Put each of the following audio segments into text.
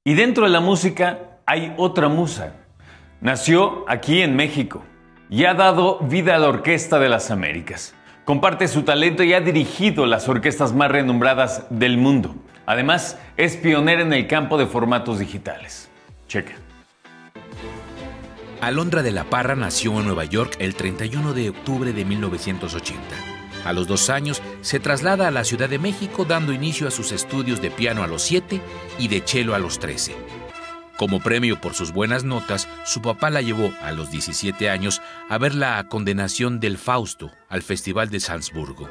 Y dentro de la música hay otra musa. Nació aquí en México y ha dado vida a la Orquesta de las Américas. Comparte su talento y ha dirigido las orquestas más renombradas del mundo. Además, es pionera en el campo de formatos digitales. Checa. Alondra de la Parra nació en Nueva York el 31 de octubre de 1980. A los 2 años se traslada a la Ciudad de México, dando inicio a sus estudios de piano a los 7 y de cello a los 13. Como premio por sus buenas notas, su papá la llevó a los 17 años a ver la Condenación del Fausto al Festival de Salzburgo.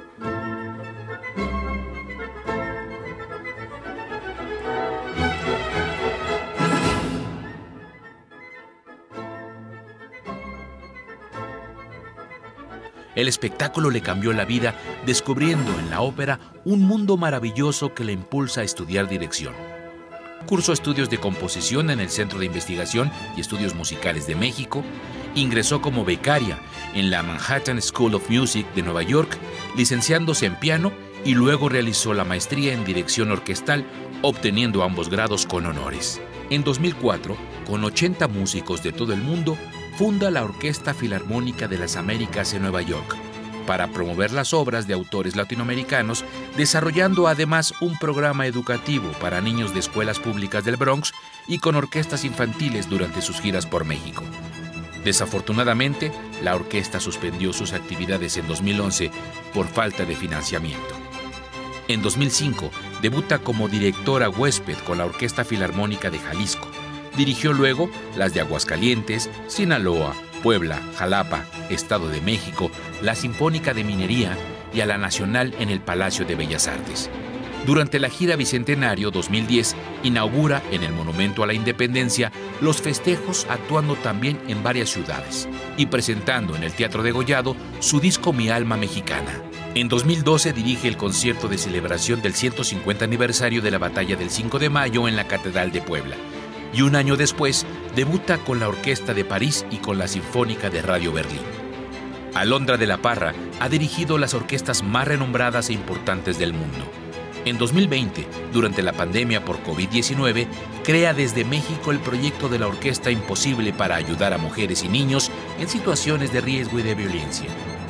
El espectáculo le cambió la vida, descubriendo en la ópera un mundo maravilloso que le impulsa a estudiar dirección. Cursó estudios de composición en el Centro de Investigación y Estudios Musicales de México, ingresó como becaria en la Manhattan School of Music de Nueva York, licenciándose en piano, y luego realizó la maestría en dirección orquestal, obteniendo ambos grados con honores. En 2004, con 80 músicos de todo el mundo, funda la Orquesta Filarmónica de las Américas en Nueva York, para promover las obras de autores latinoamericanos, desarrollando además un programa educativo para niños de escuelas públicas del Bronx y con orquestas infantiles durante sus giras por México. Desafortunadamente, la orquesta suspendió sus actividades en 2011 por falta de financiamiento. En 2005, debuta como directora huésped con la Orquesta Filarmónica de Jalisco. Dirigió luego las de Aguascalientes, Sinaloa, Puebla, Jalapa, Estado de México, la Sinfónica de Minería y a la Nacional en el Palacio de Bellas Artes. Durante la gira Bicentenario 2010, inaugura en el Monumento a la Independencia los festejos, actuando también en varias ciudades y presentando en el Teatro Degollado su disco Mi Alma Mexicana. En 2012 dirige el concierto de celebración del 150 aniversario de la Batalla del 5 de Mayo en la Catedral de Puebla. Y un año después, debuta con la Orquesta de París y con la Sinfónica de Radio Berlín. Alondra de la Parra ha dirigido las orquestas más renombradas e importantes del mundo. En 2020, durante la pandemia por COVID-19, crea desde México el proyecto de la Orquesta Imposible para ayudar a mujeres y niños en situaciones de riesgo y de violencia.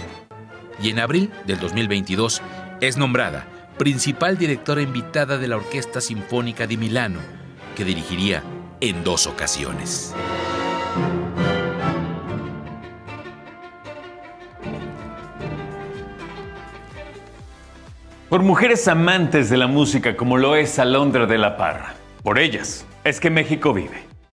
Y en abril del 2022 es nombrada principal directora invitada de la Orquesta Sinfónica di Milano, que dirigiría en 2 ocasiones. Por mujeres amantes de la música como lo es Alondra de la Parra. Por ellas es que México vive.